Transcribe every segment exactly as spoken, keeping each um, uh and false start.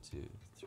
two, three.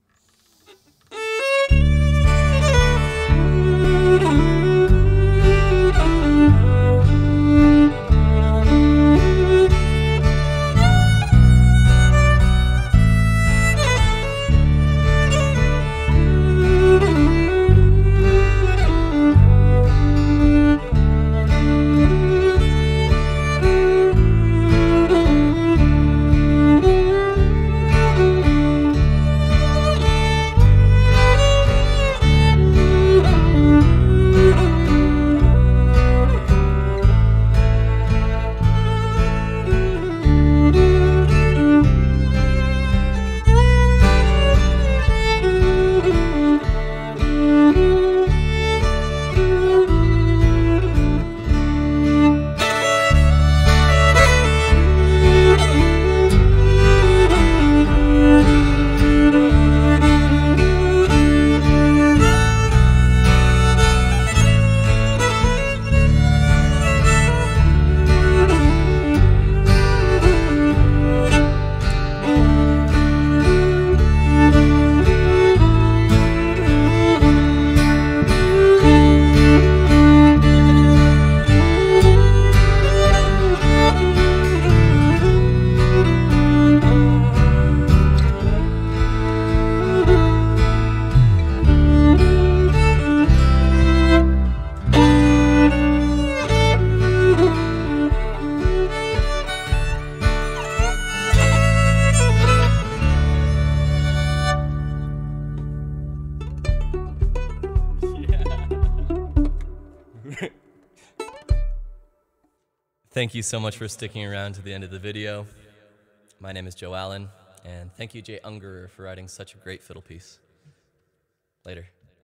Thank you so much for sticking around to the end of the video. My name is Joe Allen, and thank you, Jay Ungar, for writing such a great fiddle piece. Later.